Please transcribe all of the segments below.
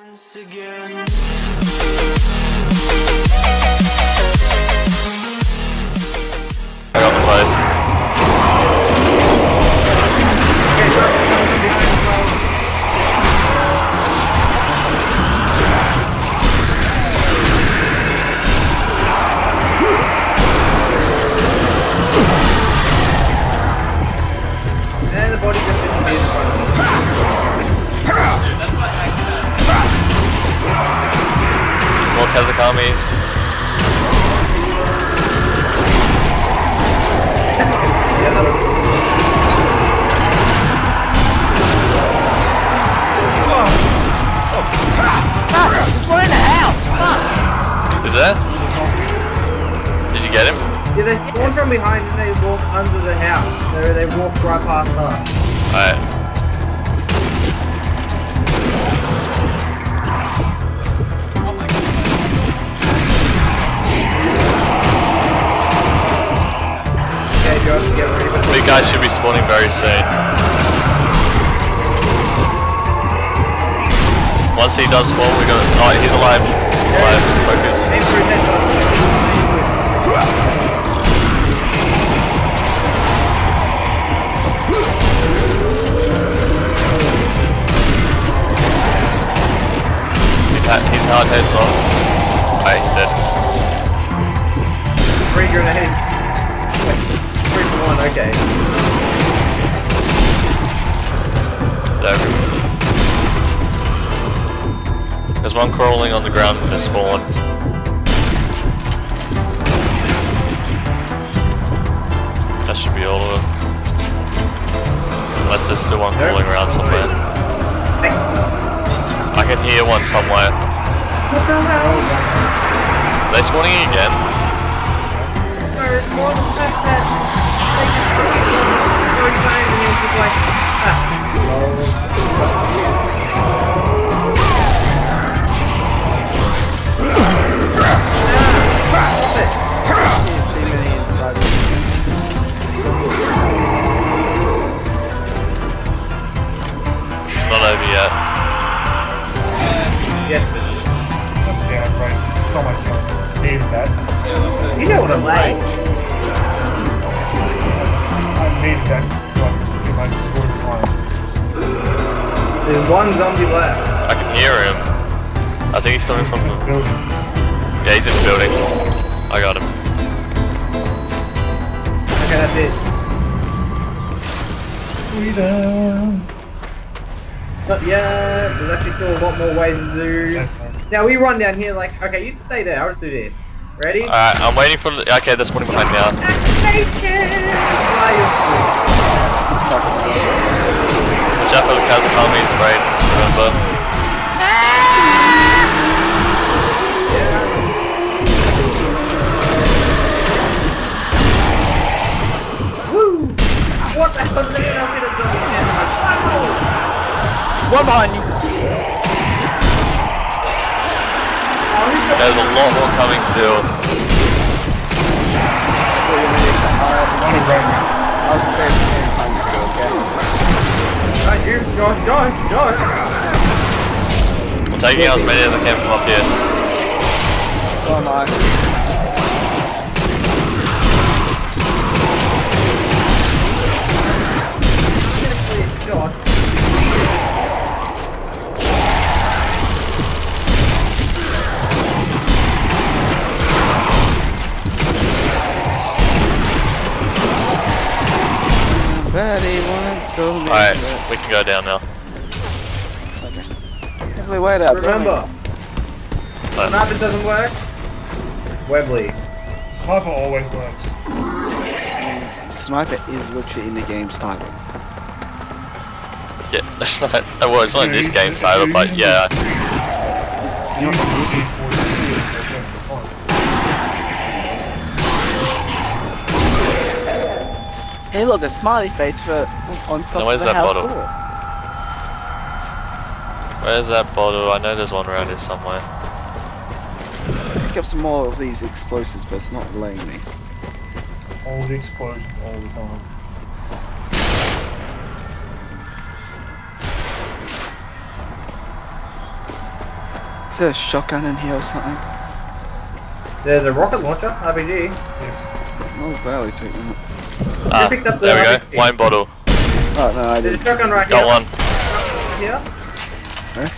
I got the place. And the body just disappears in front of me. That's my accident. More Kazakamis. We're in the house! Fuck! Is that? Did you get him? Yeah, they spawn from behind and they walk under the house. They walk right past us. Alright. Okay, Josh, get ready for Big guy should be spawning very soon. Once he does spawn, we're gonna. Oh, he's alive. He's alive. Focus. aim for his head, Josh. He's hard heads off. Alright, he's dead. 3 grenades. 3 for 1, okay. There's one crawling on the ground in the spawn. That should be all of them. Unless there's still one crawling around somewhere. I can hear one somewhere. What the hell? Are they spawning again? There's more than that. It's not over yet. Yes, Yeah, right. It's not my turn. Needed that. you know what I'm like. I needed that. Get my score decline. There's one zombie left. I can hear him. I think he's coming from the... Building. Yeah, he's in the building. I got him. Okay, that's it. Freedom. But yeah, there's actually still a lot more ways to do. That's fine. Now we run down here like, okay, you stay there, I'll just do this. Ready? Alright, I'm waiting for... Okay, they're spawning behind me now. Activation! Watch out for the Kazakamis, right? Remember? Woo! What the hell? They don't get a zombie now. One behind you. There's a lot more coming still. One is right now. I'll stay at the same time you go, okay? Right here, Josh. I'm taking out as many as I can from up here. Oh my. Josh. Alright, we can go down now. Definitely wait up. Remember, sniper doesn't work. Webley. Sniper always works. Sniper is literally in the game's title. Yeah, well, it's not in this game, Cyber, but yeah. You know what it is? Hey look, a smiley face for on top Now, of the house bottle? door. Where's that bottle? I know there's one around here somewhere. Pick up some more of these explosives, but it's not letting me. All the explosions all the time. Is there a shotgun in here or something? There's a rocket launcher, RPG. No, barely taking it. Ah, picked up the there we go. RPG. Wine bottle. Oh no, I There's a didn't. shotgun right Got here. one. Here. Eh?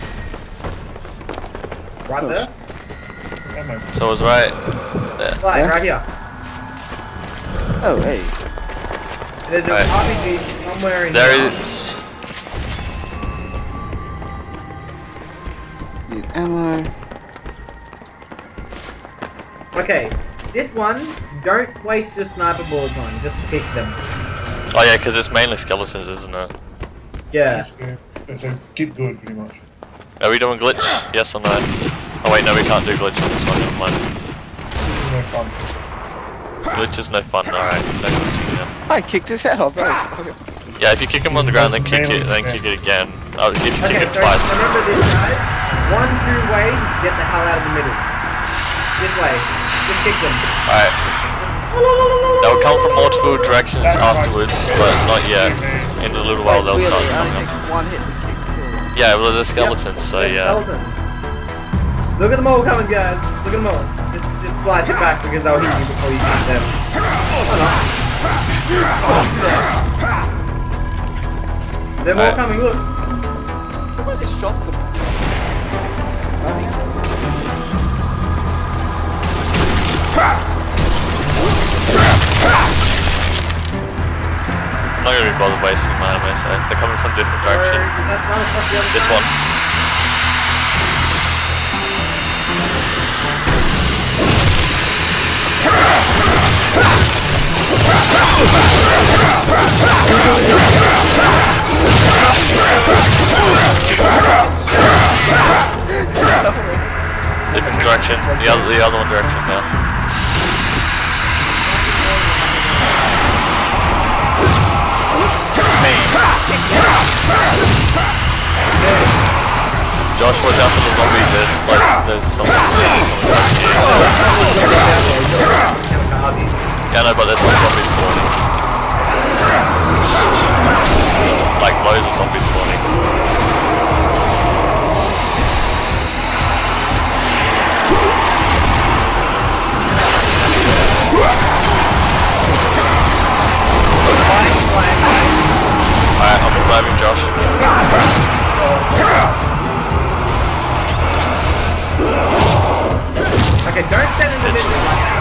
Right there. Ammo. So it was right there. Right, Yeah? right here. Oh hey. There's a Right. RPG somewhere in There here. it is. Need ammo. Okay, this one, don't waste your sniper bullets on, just pick them. Oh yeah, because it's mainly skeletons, isn't it? Yeah. So get good, pretty much. Are we doing glitch? Yes or no? Oh wait, no, we can't do glitch on this one. Never mind. No fun. Glitch is no fun. All right, no glitching now. I kicked his head off. That was fucking. Yeah, if you kick him on the ground, then kick it, then kick it again. Oh, if you kick Okay, it so twice. remember this, guys. 1, 2 ways to get the hell out of the middle. This way. Just kick them. Alright. They'll come from multiple directions afterwards, but not yet. In a little while they'll start Really, I coming only up. take one hit to kick kill. Yeah, well they're skeletons, so yeah. Skeleton. Look at them all coming, guys. Look at them all. Just flash it back because they'll hit you before you hit them. Why not? They're all coming, look. Somebody shot them. I'm not gonna be bothered wasting my ammo, so they're coming from different directions. This one. Different direction. The other one direction now. Josh, watch out for the zombies here. Like, there's something coming back here. Yeah, no, but there's some zombies spawning. Like, loads of zombies spawning. Alright, I'm reviving Josh. Okay, don't stand in the middle.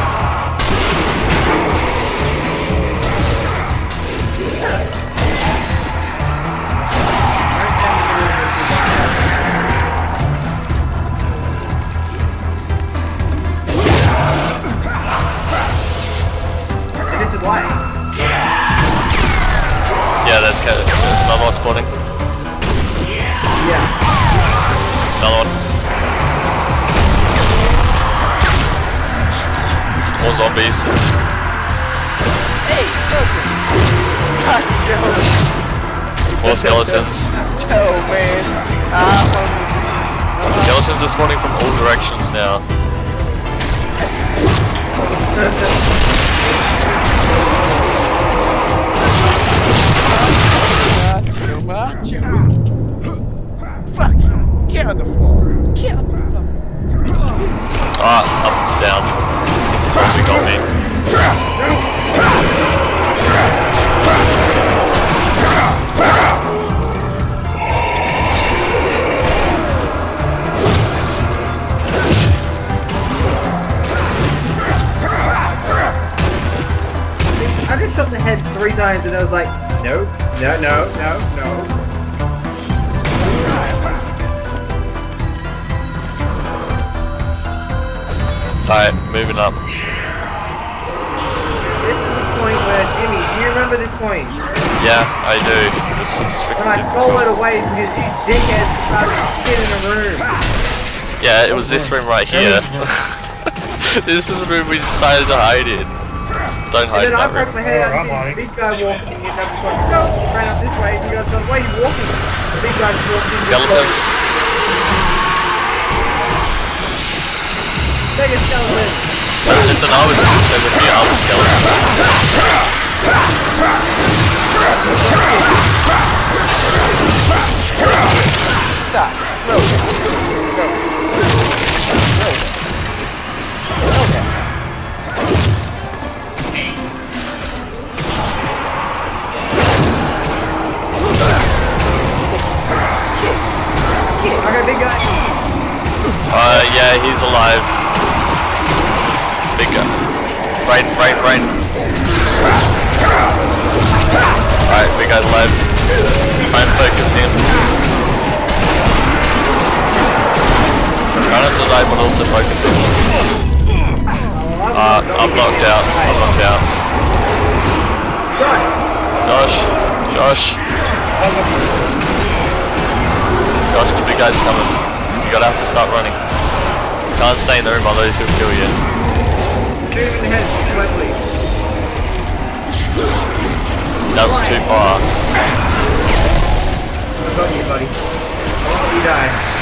This is why. Yeah, there's another one spawning. Yeah. Another one. More zombies. Hey, skeleton! God, skeleton! More skeletons. Oh man! Skeletons are spawning from all directions now. Macho! Fuck you! Get on the floor! Get on the floor! Ah, up, down. Zombie got me. I just shot the head 3 times and I was like, no, no, no, no, no. Alright, moving up. This is the point where, Jimmy, do you remember this point? Yeah, I do. This is When I freaking stole it difficult. away because you dickheads decided to sit in a room. Yeah, it was this room right here. This is the room we decided to hide in. Don't hide in And then I that broke room. my head out I'm and lying. this big guy walked in, you know, like, go, ran up this way, and you guys go, why are you walking? The big guy just walked in. Skeletons. Take a skeleton. It's an armored, there's a few armored skeletons. Stop! No! No! Alright, big guy. Yeah, he's alive. Big guy. Rain. Alright, big guy's alive. Try and focus him. Try not to die, but also focus him. I'm knocked out. Josh, the big guy's coming. You gotta have to start running. You can't stay in the room, otherwise he'll kill you. Shoot him in the head, quickly. That was too far. I got you, buddy. I won't let you die.